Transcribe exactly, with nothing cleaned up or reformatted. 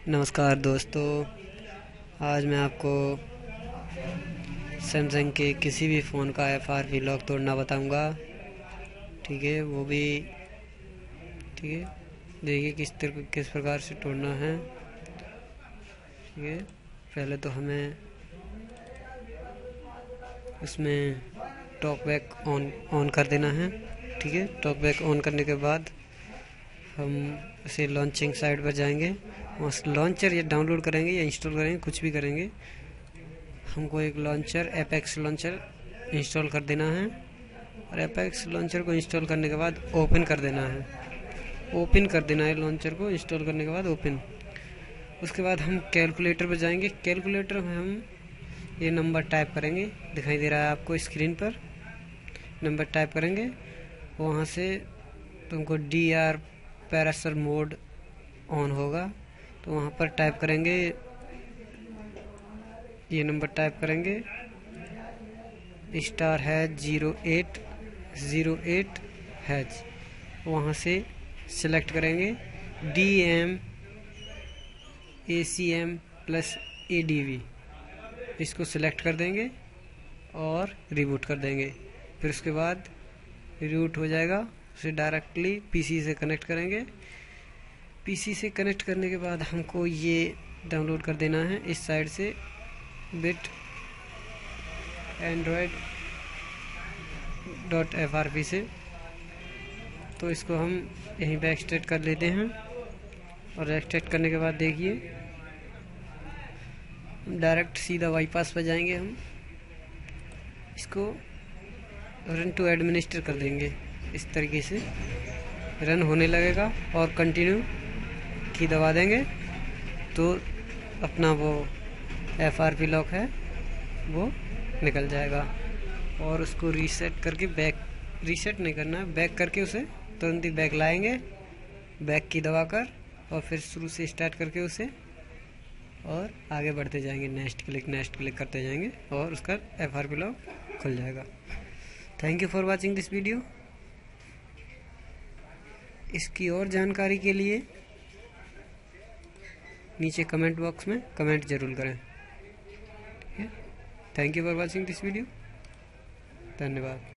नमस्कार दोस्तों, आज मैं आपको सैमसंग के किसी भी फ़ोन का एफ आर पी लॉक तोड़ना बताऊंगा। ठीक है, वो भी ठीक है। देखिए किस तरह किस प्रकार से तोड़ना है। ठीक है, पहले तो हमें उसमें टॉक बैक ऑन ऑन कर देना है। ठीक है, टॉक बैक ऑन करने के बाद हम उसे लॉन्चिंग साइट पर जाएंगे, वहाँ लॉन्चर या डाउनलोड करेंगे या इंस्टॉल करेंगे, कुछ भी करेंगे। हमको एक लॉन्चर एपेक्स लॉन्चर इंस्टॉल कर देना है और एपेक्स लॉन्चर को इंस्टॉल करने के बाद ओपन कर देना है। ओपन कर देना है लॉन्चर को इंस्टॉल करने के बाद ओपन। उसके बाद हम कैलकुलेटर पर जाएंगे। कैलकुलेटर में हम ये नंबर टाइप करेंगे, दिखाई दे रहा है आपको स्क्रीन पर। नंबर टाइप करेंगे, वहाँ से तुमको डी आर पैरासर मोड ऑन होगा, तो वहाँ पर टाइप करेंगे, ये नंबर टाइप करेंगे star hash zero eight zero eight hash. वहाँ से सिलेक्ट करेंगे D M A C M plus A D V, इसको सिलेक्ट कर देंगे और रिबूट कर देंगे। फिर उसके बाद रिबूट हो जाएगा, उसे डायरेक्टली पीसी से कनेक्ट करेंगे। पीसी से कनेक्ट करने के बाद हमको ये डाउनलोड कर देना है इस साइड से, bit android dot F R P से। तो इसको हम यहीं पे एक्सट्रैक्ट कर लेते हैं और एक्सट्रैक्ट करने के बाद देखिए डायरेक्ट सीधा बाईपास पर जाएंगे। हम इसको रन टू एडमिनिस्टर कर देंगे, इस तरीके से रन होने लगेगा और कंटिन्यू की दबा देंगे तो अपना वो एफ आर पी लॉक है वो निकल जाएगा। और उसको रीसेट करके बैक, रीसेट नहीं करना है, बैक करके उसे तुरंत ही बैक लाएंगे, बैक की दबाकर, और फिर शुरू से स्टार्ट करके उसे और आगे बढ़ते जाएंगे। नेक्स्ट क्लिक नेक्स्ट क्लिक करते जाएंगे और उसका एफ आर पी लॉक खुल जाएगा। Thank you for watching this video. इसकी और जानकारी के लिए नीचे कमेंट बॉक्स में कमेंट जरूर करें। ठीक है, thank you for watching this video. धन्यवाद।